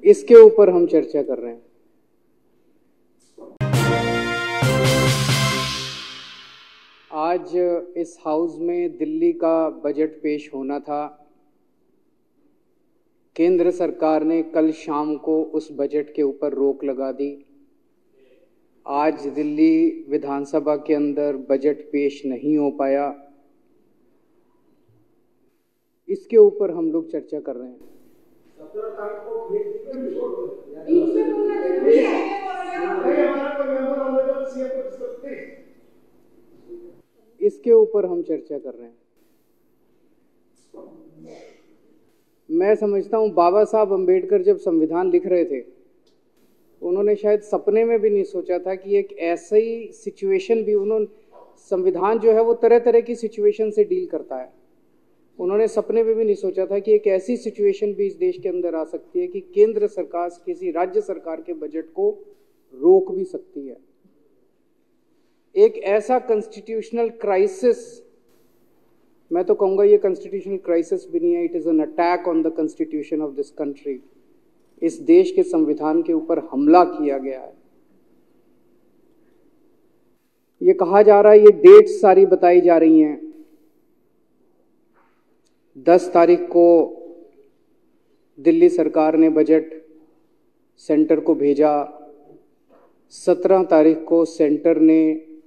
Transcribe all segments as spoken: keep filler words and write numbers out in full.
इसके ऊपर हम चर्चा कर रहे हैं। आज इस हाउस में दिल्ली का बजट पेश होना था। केंद्र सरकार ने कल शाम को उस बजट के ऊपर रोक लगा दी। आज दिल्ली विधानसभा के अंदर बजट पेश नहीं हो पाया। इसके ऊपर हम लोग चर्चा कर रहे हैं। इसके ऊपर हम चर्चा कर रहे हैं। मैं समझता हूं बाबा साहब अंबेडकर जब संविधान लिख रहे थे, उन्होंने शायद सपने में भी नहीं सोचा था कि एक ऐसी सिचुएशन भी, उन्होंने संविधान जो है वो तरह तरह की सिचुएशन से डील करता है। उन्होंने सपने में भी नहीं सोचा था कि एक ऐसी सिचुएशन भी इस देश के अंदर आ सकती है कि केंद्र सरकार किसी राज्य सरकार के बजट को रोक भी सकती है। एक ऐसा कॉन्स्टिट्यूशनल क्राइसिस, मैं तो कहूंगा ये कॉन्स्टिट्यूशनल क्राइसिस भी नहीं है, it is an attack on the constitution of this country. इस देश के संविधान के ऊपर हमला किया गया है। ये कहा जा रहा है, ये डेट्स सारी बताई जा रही हैं। दस तारीख को दिल्ली सरकार ने बजट सेंटर को भेजा। सत्रह तारीख को सेंटर ने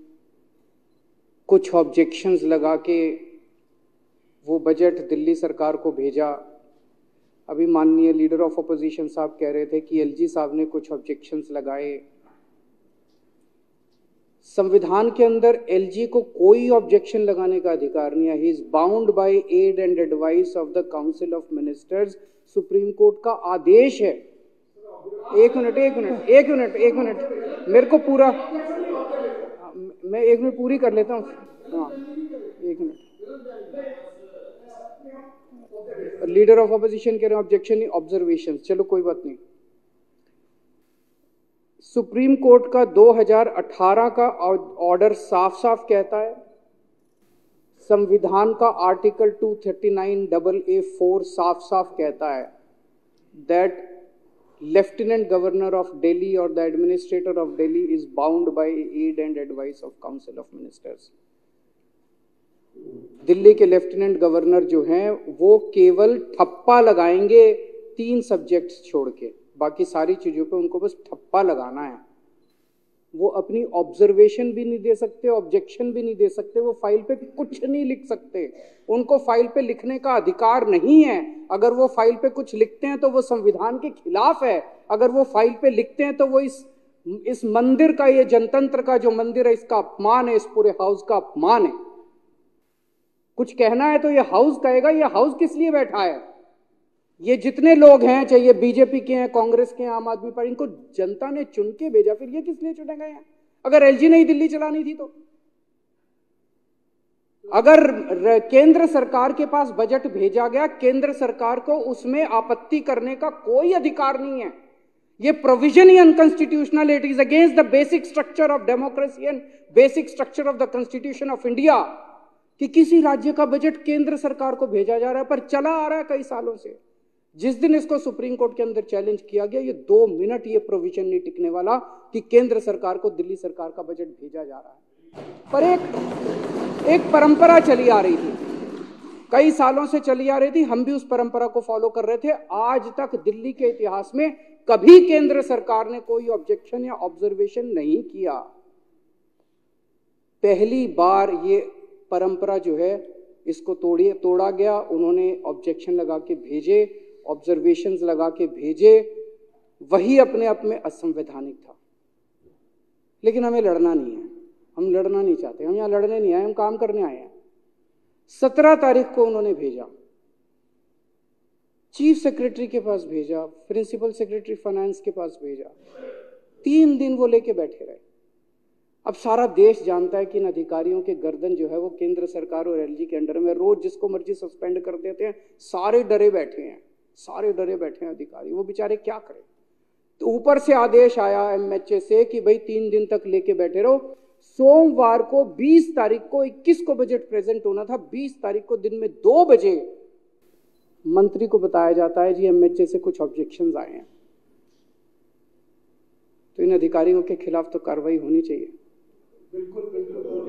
कुछ ऑब्जेक्शंस लगा के वो बजट दिल्ली सरकार को भेजा। अभी माननीय लीडर ऑफ अपोजिशन साहब कह रहे थे कि एलजी साहब ने कुछ ऑब्जेक्शंस लगाए। संविधान के अंदर एलजी को कोई ऑब्जेक्शन लगाने का अधिकार नहीं है। He is bound by aid and advice of the council of ministers. Supreme court का आदेश है। एक मिनट एक मिनट एक मिनट एक मिनट मेरे को पूरा, मैं एक मिनट पूरी कर लेता हूँ। हाँ एक मिनट। लीडर ऑफ अपोजिशन कह रहे हैं ऑब्जेक्शन नहीं, ऑब्जर्वेशन। चलो कोई बात नहीं। सुप्रीम कोर्ट का दो हज़ार अठारह का ऑर्डर साफ साफ कहता है, संविधान का आर्टिकल दो सौ उनतालीस डबल ए फोर साफ साफ कहता है that lieutenant governor of Delhi और the administrator of Delhi is bound by aid and advice of council of ministers. Delhi के लेफ्टिनेंट गवर्नर जो हैं वो केवल ठप्पा लगाएंगे तीन सब्जेक्ट्स छोड़ के, बाकी सारी चीजों पे उनको बस ठप्पा लगाना है। वो अपनी ऑब्जर्वेशन भी नहीं दे सकते, ऑब्जेक्शन भी नहीं दे सकते, वो फाइल पे कुछ नहीं लिख सकते। उनको फाइल पे लिखने का अधिकार नहीं है। अगर वो फाइल पे कुछ लिखते हैं तो वो संविधान के खिलाफ है। अगर वो फाइल पे लिखते हैं तो वो इस इस मंदिर का, ये जनतंत्र का जो मंदिर है, इसका अपमान है, इस पूरे हाउस का अपमान है। कुछ कहना है तो ये हाउस कहेगा। ये हाउस किस लिए बैठा है? ये जितने लोग हैं, चाहे ये बीजेपी के हैं, कांग्रेस के हैं, आम आदमी पार्टी, इनको जनता ने चुन के भेजा। फिर ये किस लिए चुने गए हैं? अगर एलजी ने ही दिल्ली चलानी थी तो, अगर केंद्र सरकार के पास बजट भेजा गया, केंद्र सरकार को उसमें आपत्ति करने का कोई अधिकार नहीं है। ये प्रोविजन ही unconstitutional, it is against the basic structure of democracy and basic structure of the constitution of India कि किसी राज्य का बजट केंद्र सरकार को भेजा जा रहा है। पर चला आ रहा है कई सालों से। जिस दिन इसको सुप्रीम कोर्ट के अंदर चैलेंज किया गया, ये दो मिनट ये प्रोविजन नहीं टिकने वाला कि केंद्र सरकार को दिल्ली सरकार का बजट भेजा जा रहा है। पर एक एक परंपरा चली आ रही थी, कई सालों से चली आ रही थी, हम भी उस परंपरा को फॉलो कर रहे थे। आज तक दिल्ली के इतिहास में कभी केंद्र सरकार ने कोई ऑब्जेक्शन या ऑब्जर्वेशन नहीं किया। पहली बार ये परंपरा जो है इसको तोड़िए तोड़ा गया। उन्होंने ऑब्जेक्शन लगा के भेजे, ऑब्जर्वेशंस लगा के भेजे, वही अपने आप में असंवैधानिक था। लेकिन हमें लड़ना नहीं है, हम लड़ना नहीं चाहते, हम यहाँ लड़ने नहीं आए, हम काम करने आए हैं। सत्रह तारीख को उन्होंने भेजा, चीफ सेक्रेटरी के पास भेजा, प्रिंसिपल सेक्रेटरी फाइनेंस के पास भेजा, तीन दिन वो लेके बैठे रहे। अब सारा देश जानता है कि इन अधिकारियों के गर्दन जो है वो केंद्र सरकार और एलजी के अंडर में, रोज जिसको मर्जी सस्पेंड कर देते हैं। सारे डरे बैठे हैं, सारे डरे बैठे हैं अधिकारी, वो बेचारे क्या करें। तो ऊपर से आदेश आया एमएचए से कि भाई तीन दिन तक लेके बैठे रहो। सोमवार को बीस तारीख को इक्कीस को बजट प्रेजेंट होना था। बीस तारीख को दिन में दो बजे मंत्री को बताया जाता है जी एमएचए से कुछ ऑब्जेक्शंस आए हैं। तो इन अधिकारियों के खिलाफ तो कार्रवाई होनी चाहिए। बिल्कुल बिल्कुल।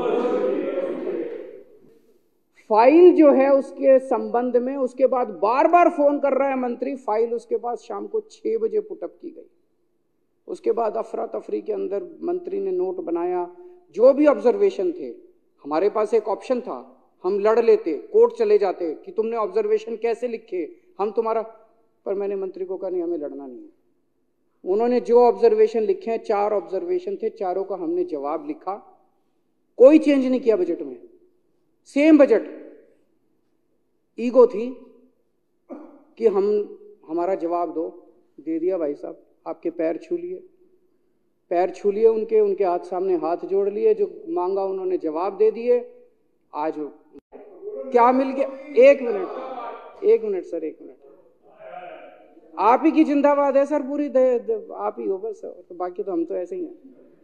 फाइल जो है उसके संबंध में उसके बाद बार बार फोन कर रहा है मंत्री, फाइल उसके बाद शाम को छह बजे पुटअप की गई। उसके बाद अफरा तफरी के अंदर मंत्री ने नोट बनाया, जो भी ऑब्जर्वेशन थे। हमारे पास एक ऑप्शन था, हम लड़ लेते, कोर्ट चले जाते कि तुमने ऑब्जर्वेशन कैसे लिखे, हम तुम्हारा, पर मैंने मंत्री को कहा नहीं, हमें लड़ना नहीं है। उन्होंने जो ऑब्जर्वेशन लिखे हैं, चार ऑब्जर्वेशन थे, चारों का हमने जवाब लिखा, कोई चेंज नहीं किया बजट में, सेम बजट। ईगो थी कि हम हमारा जवाब दो, दे दिया भाई साहब, आपके पैर छू लिए, पैर छू लिए उनके, उनके हाथ सामने हाथ जोड़ लिए, जो मांगा उन्होंने जवाब दे दिए। आज क्या मिल गया? एक मिनट एक मिनट सर, एक मिनट। आप ही की जिंदाबाद है सर, पूरी दे, दे, आप ही हो बस, तो बाकी तो हम तो ऐसे ही हैं।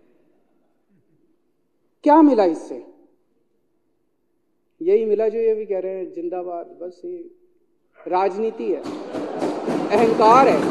क्या मिला इससे? यही मिला जो ये भी कह रहे हैं जिंदाबाद, बस ये राजनीति है, अहंकार है।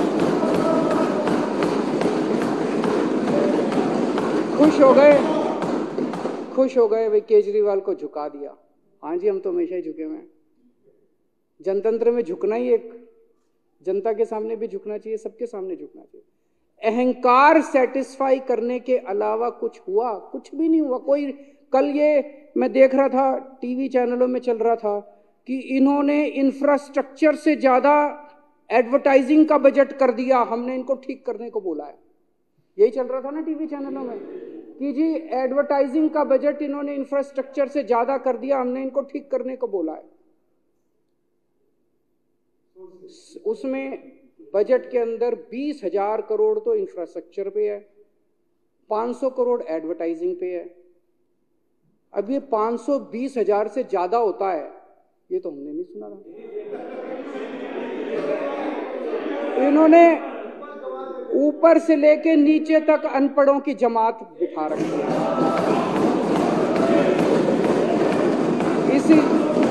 खुश हो गए, खुश हो गए, वे केजरीवाल को झुका दिया। हाँ जी, हम तो हमेशा ही झुके हुए हैं। जनतंत्र में झुकना ही एक, जनता के सामने भी झुकना चाहिए, सबके सामने झुकना चाहिए। अहंकार सेटिस्फाई करने के अलावा कुछ हुआ? कुछ भी नहीं हुआ। कोई, कल ये मैं देख रहा था, टीवी चैनलों में चल रहा था कि इन्होंने इंफ्रास्ट्रक्चर से ज्यादा एडवर्टाइजिंग का बजट कर दिया, हमने इनको ठीक करने को बोला है। यही चल रहा था ना टीवी चैनलों में कि जी एडवर्टाइजिंग का बजट इन्होंने इंफ्रास्ट्रक्चर से ज्यादा कर दिया, हमने इनको ठीक करने को बोला है। उसमें बजट के अंदर बीस हजार करोड़ तो इंफ्रास्ट्रक्चर पे है, पाँच सौ करोड़ एडवर्टाइजिंग पे है। अब ये पाँच सौ बीस हजार से ज्यादा होता है, ये तो हमने नहीं सुना था। इन्होंने ऊपर से लेके नीचे तक अनपढ़ों की जमात बिठा रखी है। इसी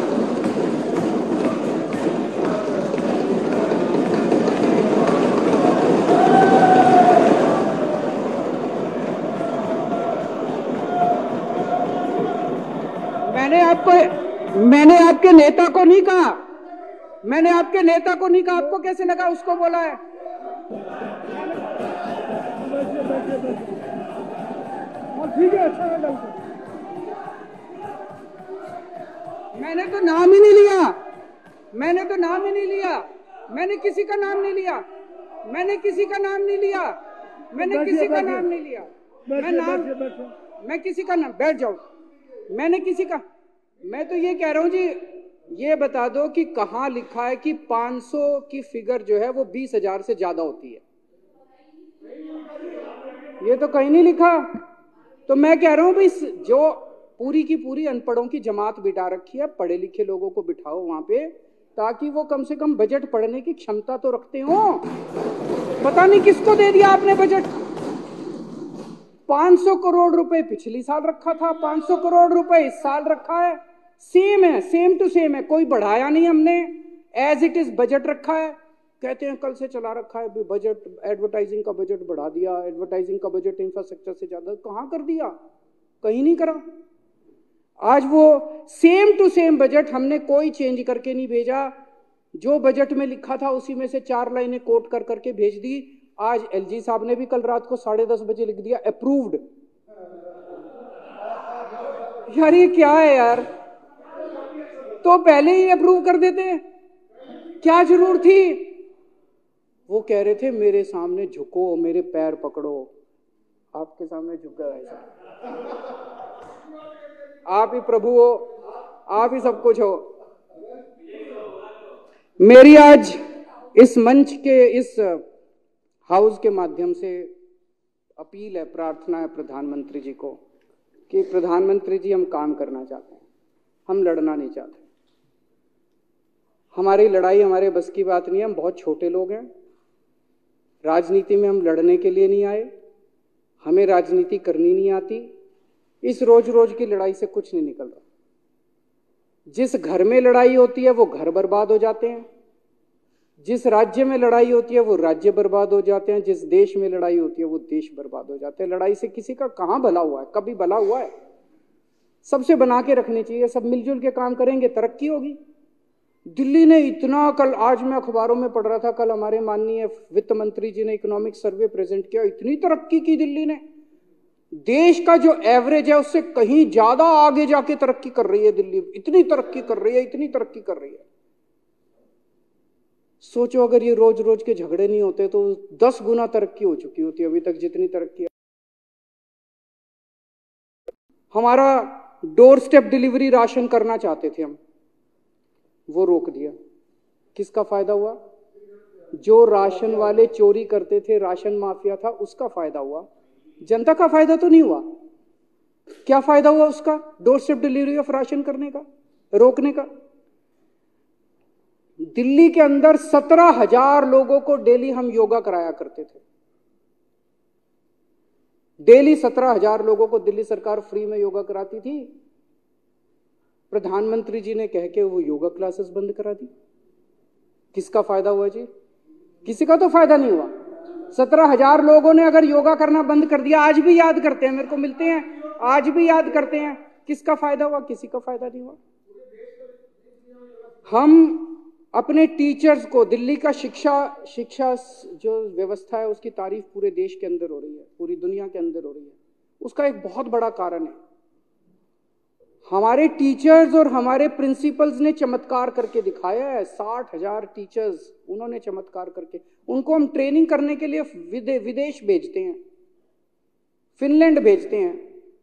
मैंने आपको मैंने आपके नेता को नहीं कहा, मैंने आपके नेता को नहीं कहा, आपको कैसे लगा उसको बोला है? ठीक है, अच्छा है। मैंने तो नाम ही नहीं लिया, मैंने तो नाम ही नहीं लिया, मैंने किसी का नाम नहीं लिया, मैंने किसी का नाम नहीं लिया, मैंने किसी का नाम नहीं लिया। मैं नाम मैं किसी का नाम, बैठ जाओ, मैंने किसी का, मैं तो ये कह रहा हूं जी, ये बता दो कि कहां लिखा है कि पाँच सौ की फिगर जो है वो बीस हजार से ज्यादा होती है? ये तो कहीं नहीं लिखा। तो मैं कह रहा हूं भाई, जो पूरी की पूरी अनपढ़ों की जमात बिठा रखी है, पढ़े लिखे लोगों को बिठाओ वहां पे, ताकि वो कम से कम बजट पढ़ने की क्षमता तो रखते हो। पता नहीं किसको दे दिया आपने बजट। पाँच सौ करोड़ रुपए पिछली साल रखा था, पाँच सौ करोड़ रुपए इस साल रखा है, सेम है, सेम टू सेम है, कोई बढ़ाया नहीं हमने, एज इट इज बजट रखा है। कहते हैं कल से चला रखा है बजट, एडवर्टाइजिंग का बजट बढ़ा दिया, एडवर्टाइजिंग का बजट इंफ्रास्ट्रक्चर से ज्यादा, कहां कर दिया? कहीं नहीं करा। आज वो सेम टू सेम बजट हमने कोई चेंज करके नहीं भेजा, जो बजट में लिखा था उसी में से चार लाइनें कोट कर करके भेज दी। आज एलजी साहब ने भी कल रात को साढ़े दस बजे लिख दिया अप्रूव्ड। यार ये क्या है यार, तो पहले ही अप्रूव कर देते, क्या जरूर थी? वो कह रहे थे मेरे सामने झुको, मेरे पैर पकड़ो, आपके सामने झुक गया ऐसा। आप ही प्रभु हो, आप ही सब कुछ हो। मेरी आज इस मंच के, इस हाउस के माध्यम से अपील है, प्रार्थना है प्रधानमंत्री जी को कि प्रधानमंत्री जी, हम काम करना चाहते हैं, हम लड़ना नहीं चाहते। हमारी लड़ाई हमारे बस की बात नहीं है, हम बहुत छोटे लोग हैं, राजनीति में हम लड़ने के लिए नहीं आए, हमें राजनीति करनी नहीं आती। इस रोज रोज की लड़ाई से कुछ नहीं निकल रहा। जिस घर में लड़ाई होती है वो घर बर्बाद हो जाते हैं, जिस राज्य में लड़ाई होती है वो राज्य बर्बाद हो जाते हैं, जिस देश में लड़ाई होती है वो देश बर्बाद हो जाते हैं। लड़ाई से किसी का कहाँ भला हुआ है? कभी भला हुआ है? सबसे बना के रखनी चाहिए, सब मिलजुल के काम करेंगे, तरक्की होगी। दिल्ली ने इतना, कल आज मैं अखबारों में पढ़ रहा था, कल हमारे माननीय वित्त मंत्री जी ने इकोनॉमिक सर्वे प्रेजेंट किया, इतनी तरक्की की दिल्ली ने, देश का जो एवरेज है उससे कहीं ज्यादा आगे जाके तरक्की कर रही है दिल्ली, इतनी तरक्की कर रही है, इतनी तरक्की कर रही है। सोचो अगर ये रोज रोज के झगड़े नहीं होते तो दस गुना तरक्की हो चुकी होती अभी तक जितनी तरक्की है। हमारा डोर स्टेप डिलीवरी राशन करना चाहते थे हम, वो रोक दिया। किसका फायदा हुआ? जो राशन वाले चोरी करते थे, राशन माफिया था, उसका फायदा हुआ, जनता का फायदा तो नहीं हुआ। क्या फायदा हुआ उसका? Doorstep delivery of ration करने का, रोकने का। दिल्ली के अंदर सत्रह हजार लोगों को डेली हम योगा कराया करते थे, डेली सत्रह हजार लोगों को दिल्ली सरकार फ्री में योगा कराती थी। प्रधानमंत्री जी ने कह के वो योगा क्लासेस बंद करा दी। किसका फायदा हुआ जी? किसी का तो फायदा नहीं हुआ। सत्रह हजार लोगों ने अगर योगा करना बंद कर दिया, आज भी याद करते हैं, मेरे को मिलते हैं, आज भी याद करते हैं, किसका फायदा हुआ? किसी का फायदा नहीं हुआ। हम अपने टीचर्स को, दिल्ली का शिक्षा शिक्षा जो व्यवस्था है उसकी तारीफ पूरे देश के अंदर हो रही है, पूरी दुनिया के अंदर हो रही है। उसका एक बहुत बड़ा कारण है हमारे टीचर्स और हमारे प्रिंसिपल्स ने चमत्कार करके दिखाया है। साठ हजार टीचर्स, उन्होंने चमत्कार करके, उनको हम ट्रेनिंग करने के लिए विदे, विदेश भेजते हैं, फिनलैंड भेजते हैं।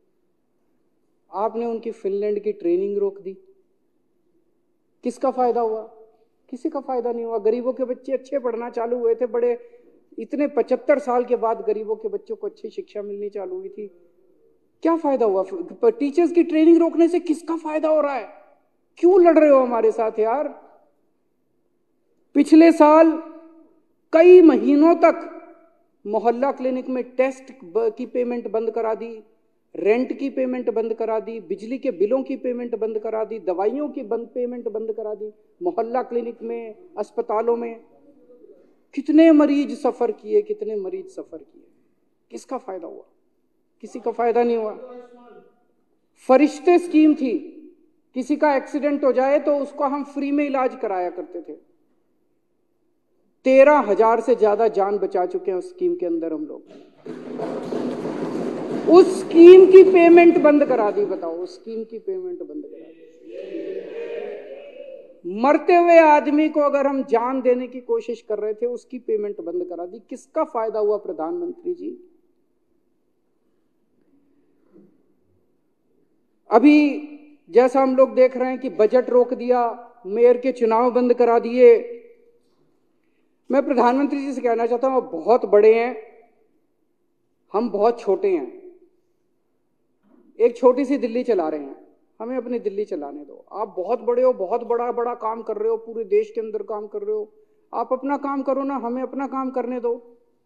आपने उनकी फिनलैंड की ट्रेनिंग रोक दी। किसका फायदा हुआ? किसी का फायदा नहीं हुआ। गरीबों के बच्चे अच्छे पढ़ना चालू हुए थे, बड़े इतने पचहत्तर साल के बाद गरीबों के बच्चों को अच्छी शिक्षा मिलनी चालू हुई थी। क्या फायदा हुआ? टीचर्स की ट्रेनिंग रोकने से किसका फायदा हो रहा है? क्यों लड़ रहे हो हमारे साथ यार? पिछले साल कई महीनों तक मोहल्ला क्लिनिक में टेस्ट की पेमेंट बंद करा दी, रेंट की पेमेंट बंद करा दी, बिजली के बिलों की पेमेंट बंद करा दी, दवाइयों की बंद पेमेंट बंद करा दी। मोहल्ला क्लिनिक में, अस्पतालों में कितने मरीज सफर किए, कितने मरीज सफर किए। किसका फायदा हुआ? किसी का फायदा नहीं हुआ। फरिश्ते स्कीम थी, किसी का एक्सीडेंट हो जाए तो उसको हम फ्री में इलाज कराया करते थे। तेरह हजार से ज्यादा जान बचा चुके हैं उस स्कीम के अंदर हम लोग। उस स्कीम की पेमेंट बंद करा दी। बताओ, उस स्कीम की पेमेंट बंद करा दी। मरते हुए आदमी को अगर हम जान देने की कोशिश कर रहे थे, उसकी पेमेंट बंद करा दी। किसका फायदा हुआ प्रधानमंत्री जी? अभी जैसा हम लोग देख रहे हैं कि बजट रोक दिया, मेयर के चुनाव बंद करा दिए। मैं प्रधानमंत्री जी से कहना चाहता हूं, आप बहुत बड़े हैं, हम बहुत छोटे हैं। एक छोटी सी दिल्ली चला रहे हैं, हमें अपनी दिल्ली चलाने दो। आप बहुत बड़े हो, बहुत बड़ा बड़ा काम कर रहे हो, पूरे देश के अंदर काम कर रहे हो, आप अपना काम करो ना, हमें अपना काम करने दो।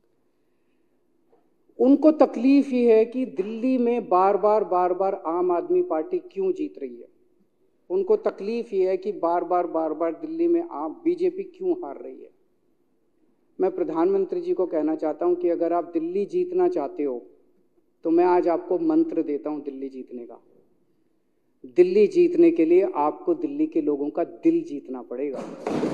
उनको तकलीफ ही है कि दिल्ली में बार बार बार बार आम आदमी पार्टी क्यों जीत रही है। उनको तकलीफ ही है कि बार बार बार बार दिल्ली में आम बीजेपी क्यों हार रही है। मैं प्रधानमंत्री जी को कहना चाहता हूं कि अगर आप दिल्ली जीतना चाहते हो तो मैं आज आपको मंत्र देता हूं दिल्ली जीतने का। दिल्ली जीतने के लिए आपको दिल्ली के लोगों का दिल जीतना पड़ेगा।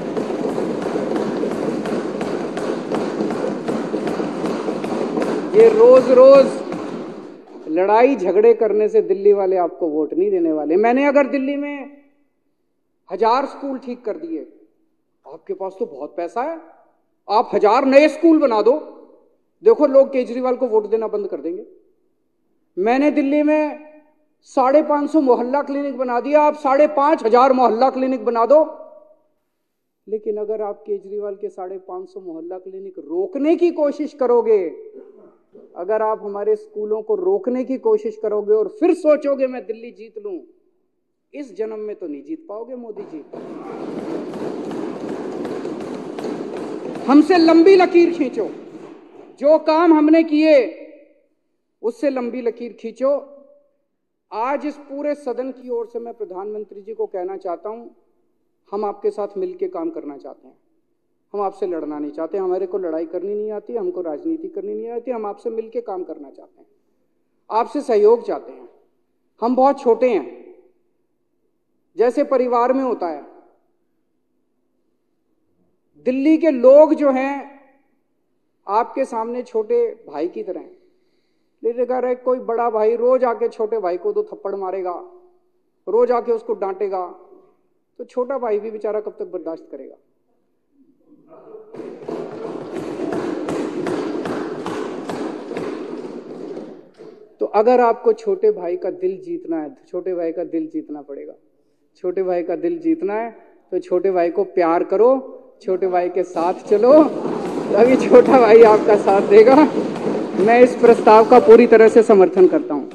ये रोज रोज लड़ाई झगड़े करने से दिल्ली वाले आपको वोट नहीं देने वाले। मैंने अगर दिल्ली में हजार स्कूल ठीक कर दिए, आपके पास तो बहुत पैसा है, आप हजार नए स्कूल बना दो, देखो लोग केजरीवाल को वोट देना बंद कर देंगे। मैंने दिल्ली में साढ़े पांच सौ मोहल्ला क्लिनिक बना दिया, आप साढ़े पांच हजार मोहल्ला क्लिनिक बना दो। लेकिन अगर आप केजरीवाल के साढ़े पांच सौ मोहल्ला क्लिनिक रोकने की कोशिश करोगे, अगर आप हमारे स्कूलों को रोकने की कोशिश करोगे और फिर सोचोगे मैं दिल्ली जीत लूं, इस जन्म में तो नहीं जीत पाओगे मोदी जी। हमसे लंबी लकीर खींचो, जो काम हमने किए उससे लंबी लकीर खींचो। आज इस पूरे सदन की ओर से मैं प्रधानमंत्री जी को कहना चाहता हूं, हम आपके साथ मिलकर काम करना चाहते हैं। हम आपसे लड़ना नहीं चाहते, हमारे को लड़ाई करनी नहीं आती, हमको राजनीति करनी नहीं आती, हम आपसे मिलके काम करना चाहते हैं, आपसे सहयोग चाहते हैं। हम बहुत छोटे हैं, जैसे परिवार में होता है। दिल्ली के लोग जो हैं आपके सामने छोटे भाई की तरह हैं, लेकिन अगर कोई बड़ा भाई रोज आके छोटे भाई को दो थप्पड़ मारेगा, रोज आके उसको डांटेगा, तो छोटा भाई भी बेचारा कब तक बर्दाश्त करेगा। तो अगर आपको छोटे भाई का दिल जीतना है, छोटे भाई का दिल जीतना पड़ेगा। छोटे भाई का दिल जीतना है तो छोटे भाई को प्यार करो, छोटे भाई के साथ चलो, तभी छोटा भाई आपका साथ देगा। मैं इस प्रस्ताव का पूरी तरह से समर्थन करता हूं।